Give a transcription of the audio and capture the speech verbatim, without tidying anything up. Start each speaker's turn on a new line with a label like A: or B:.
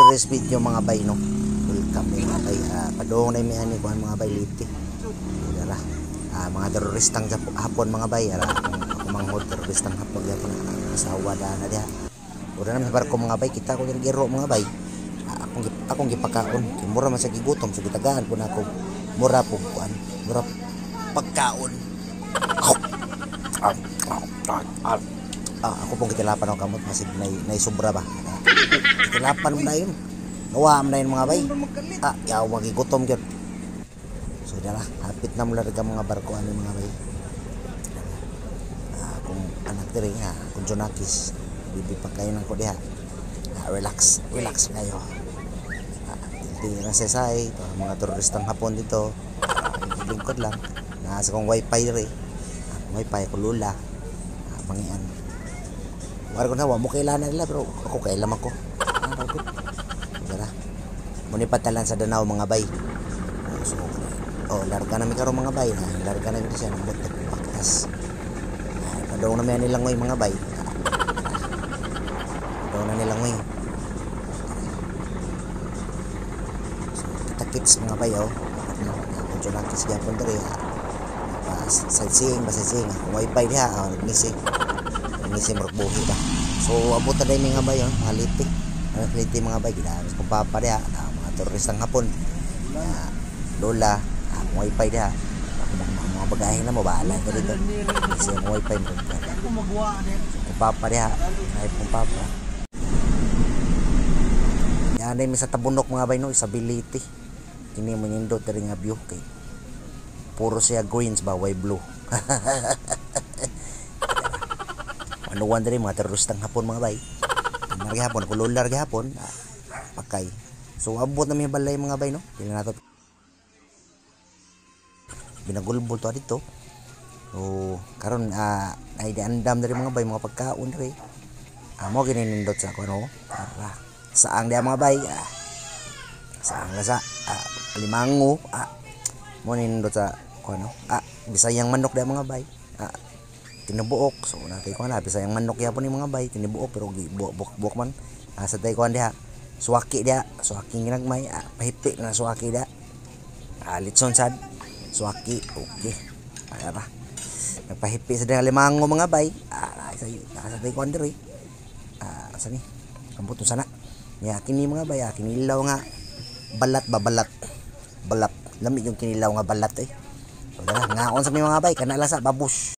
A: today's video mga bay no. Welcome mga bay. Uh, padong na may ani kuan mga bay liti. Dara. Uh, mga teroristang hapon mga bay ara ako manghod teroristang hapon gyapon asawa da na dia. Ura na barko mga bay kita ko giro mga bay. Uh, akong akong gipakaon. Mura man sa gigutom so gitagaan ko na ako. Mura po kuan. Mura pagkaon. Ah, ako pong kitilapan ng kamot masig na, na sobra ba kitilapan mo na yun nawa mo na yun mga bay ah yaw magigutom yun so dala hapit na mula rin mga barko ano mga bay ah, kung anak diri ha kung Jonakis bibipag kayo ng ko diha ah, relax relax kayo ah, hindi na sesay mga teroristang hapon dito ah, lingkod lang nasa kong wifi rin ah, wifi ko lula ah, pangian wala ko na, wala mo kailangan nila pero ako kailangan ko. Ah, bakit? Tara. Muni patalan sa Danao mga bay. So, oh, larga namin karo mga bay na. Larga namin siya ng butot paktas. Ah, padaw na may nilang ngoy mga bay. Padaw na nilang ngoy. So, kita-kits mga bay oh. Kung Jonakis gyapon diri ha. Sightseeing, sightseeing. Kung wifi diha, oh, nagmisi. Ngisi merbuhi ba so abot na dahil mga bay haliti haliti mga bay ginamit kung papa dia uh, mga teroristang hapon uh, lola uh, wifi dia mga, mga bagahe na mo bahala ko dito kasi yung wifi mo kung papa dia kahit kung papa yan ay sa tabunok mga bay no isability kini mo nindot dari nga view kay puro siya greens ba way blue ano wonder mga teroristang hapon mga bay margi hapon kulular gi hapon ah, pakay so abot na may balay mga bay no dili nato binagulbol to dito so karon ah, ay diandam dari mga bay mga pagkaon diri ah, mo gininindot sa kuno para saang dia mga bay ah, saang sa ah, limango ah, mo nindot sa kuno ah, bisayang manok dia mga bay ah, tinubuok so natay ko na bisa yung manok yapon ni mga bay tinubuok pero buok-buok man asa tay ko diha suwaki dia suwaki ginagmay ah, pahipi na suwaki dia ah, litson sad suwaki okay ara nagpahipi sa diha limango mga bay ah, asa asa tay ko diri ah, asa ni kampot sana ya kini mga bay ah, kinilaw nga balat ba balat balat lami yung kinilaw nga balat eh so, ngaon sa mga bay kana lasa babush